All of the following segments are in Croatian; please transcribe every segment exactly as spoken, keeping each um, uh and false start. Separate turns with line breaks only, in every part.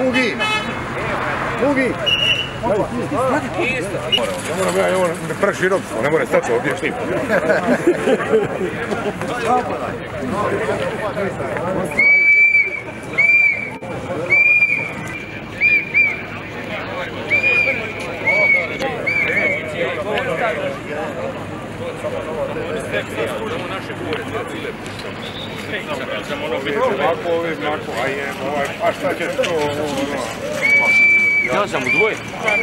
Kugi! Kugi! Ne moram ja, ovo ne prši robstvo, ne mora stati ovdje štim. Ovako, ovdje, ovako, a je, ovaj, a šta će to, ono...
Ja sam u dvoje.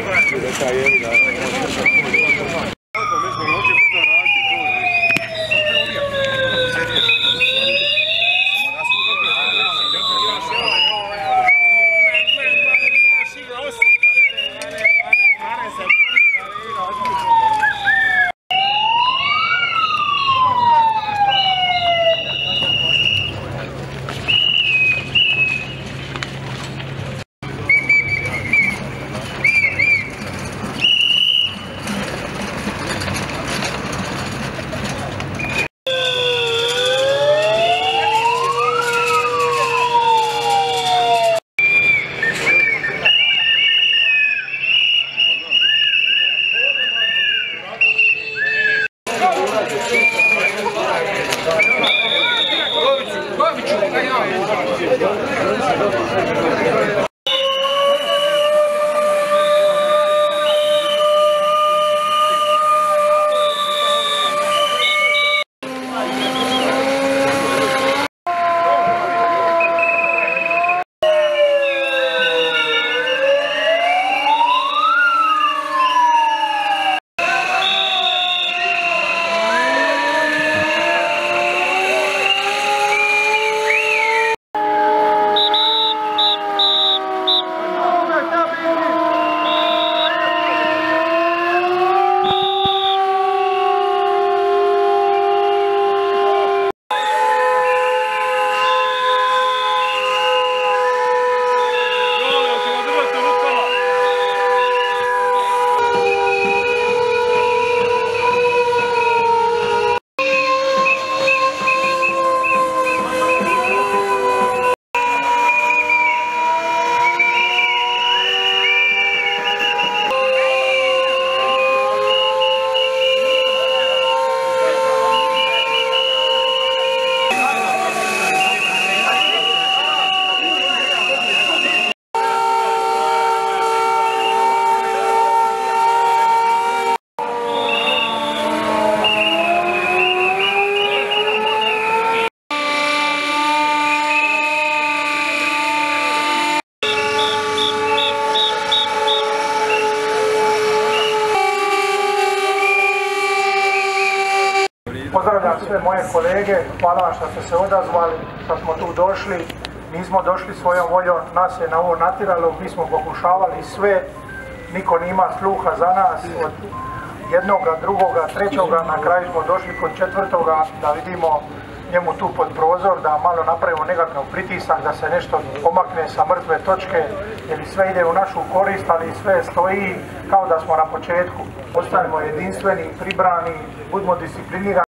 Pozdravljam sve moje kolege, hvala vam što ste se odazvali, što smo tu došli. Nismo došli svojom voljom, nas je na ovo natiralo, mi smo pokušavali sve, niko nima sluha za nas, od jednoga, drugoga, trećoga, na kraju smo došli kod četvrtoga da vidimo njemu tu pod prozor, da malo napravimo nekakav pritisak, da se nešto pomakne sa mrtve točke, jer sve ide u našu korist, ali sve stoji kao da smo na početku. Ostanimo jedinstveni, pribrani, budimo disciplinirani.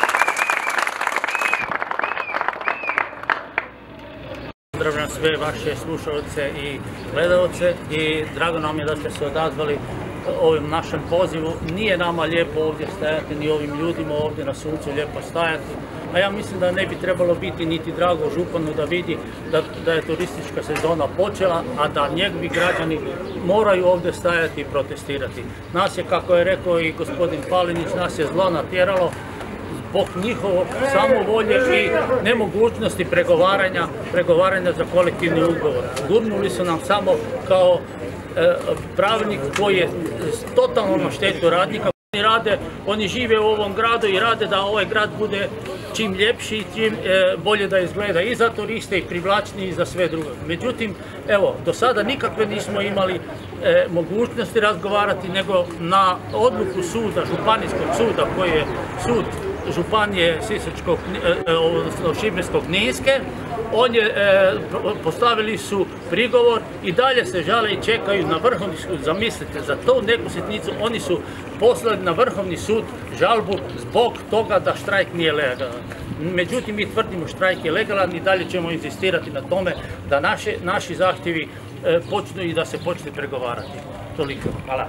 Pozdravljam sve vaše slušalce i gledalce i drago nam je da ste se odazvali ovim našem pozivu. Nije nama lijepo ovdje stajati, ni ovim ljudima ovdje na suncu lijepo stajati, a ja mislim da ne bi trebalo biti niti drago županu da vidi da, da je turistička sezona počela, a da njegovi građani moraju ovdje stajati i protestirati. Nas je, kako je rekao i gospodin Palinić, nas je zlo natjeralo zbog njihovog samovolje i nemogućnosti pregovaranja, pregovaranja za kolektivni ugovor. Gurnuli su nam samo kao e, pravilnik koji je totalno na štetu radnika. Oni rade, oni žive u ovom gradu i rade da ovaj grad bude čim ljepši i čim e, bolje da izgleda i za turiste i privlačniji i za sve drugo. Međutim, evo, do sada nikakve nismo imali e, mogućnosti razgovarati, nego na odluku suda, županijskog suda, koji je sud županije Sisačkog, odnosno Šibensko-kninske, on je, e, postavili su prigovor i dalje se žale i čekaju na Vrhovni sud. Zamislite, za to neku sitnicu oni su poslali na Vrhovni sud žalbu zbog toga da štrajk nije legalan. Međutim, mi tvrdimo štrajk je legalan i dalje ćemo inzistirati na tome da naše, naši zahtjevi počnu i da se počne pregovarati. Toliko. Hvala.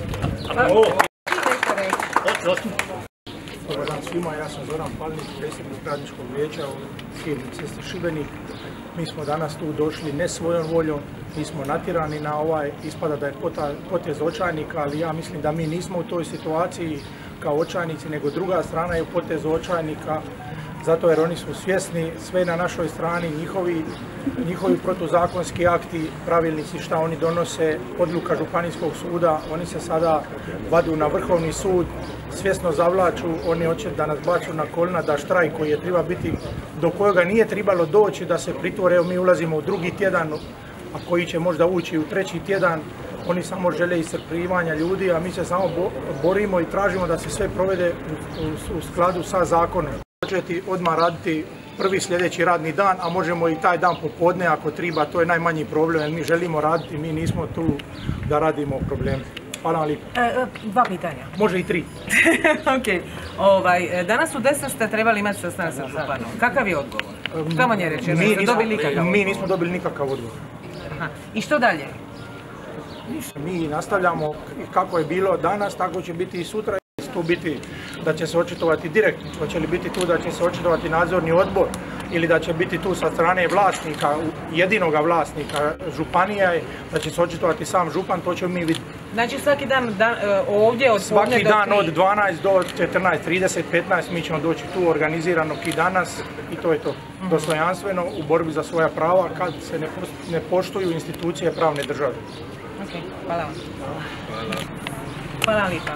Dobar dan svima, ja sam Zoran Palnik, predsjednik radničkog vijeća u firmi Ceste Šibenik. Mi smo danas tu došli ne svojom voljom, mi smo natjerani na ovaj, ispada da je potez očajnika, ali ja mislim da mi nismo u toj situaciji kao očajnici, nego druga strana je u potezu očajnika, zato jer oni su svjesni, sve na našoj strani, njihovi, njihovi protuzakonski akti, pravilnici šta oni donose, odluka Županijskog suda, oni se sada vadu na Vrhovni sud, svjesno zavlaču, oni hoće da nas baču na kolena, da štrajk koji je treba biti, do kojega nije trebalo doći da se pritvore, evo mi ulazimo u drugi tjedan, a koji će možda ući u treći tjedan, oni samo žele iscrpljivanja ljudi, a mi se samo borimo i tražimo da se sve provede u, u, u skladu sa zakonom. Početi odmah raditi prvi sljedeći radni dan, a možemo i taj dan popodne ako treba, to je najmanji problem, jer mi želimo raditi, mi nismo tu da radimo probleme. Hvala vam lijepo.
E, dva pitanja.
Može i tri.
Ok. Ovaj, danas u deset ste trebali imati sastanak sa županom. Kakav je odgovor? Što vam je rečeno?
Mi, nismo,
dobili nikakav
mi nismo dobili nikakav odgovor.
Aha. I što dalje?
Mi nastavljamo kako je bilo danas, tako će biti i sutra. Tu biti da će se očitovati direktno, hoće li biti tu da će se očitovati nadzorni odbor ili da će biti tu sa strane vlasnika, jedinoga vlasnika županija, da će se očitovati sam župan, to ćemo mi vidjeti.
Znači svaki dan, dan ovdje od
Svaki dan od dvanaest do četrnaest, trideset, petnaest mi ćemo doći tu organizirano i danas i to je to. Mm-hmm. Dostojanstveno u borbi za svoja prava kad se ne, ne poštuju institucije pravne države.
Ok, hvala vam. Hvala. Hvala lijepa.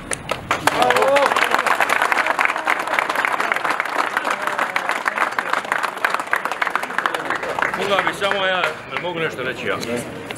Mogu bi samo ja, mogu nešto reći ja.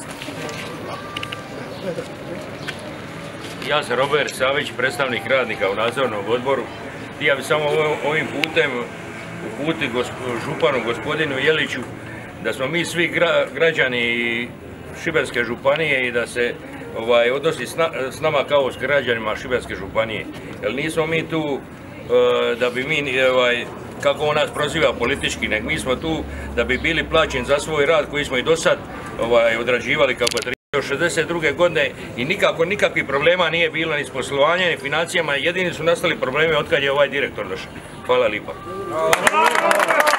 Ja sam Robert Savić, predstavnik radnika u nadzornom odboru. Ja bi samo ovim putem uputiti županu gospodinu Jeliću da smo mi svi gra, građani Šibenske županije i da se ovaj, odnosi s, na, s nama kao s građanima Šibenske županije. Jer nismo mi tu uh, da bi mi, ovaj, kako on nas proziva politički, nek mi smo tu da bi bili plaćeni za svoj rad koji smo i do sad ovaj, odrađivali kako treba. Od šezdeset druge godine i nikako nikakvih problema nije bilo ni s poslovanjem ni financijama, jedini su nastali problemi od kad je ovaj direktor došao. Hvala lijepa.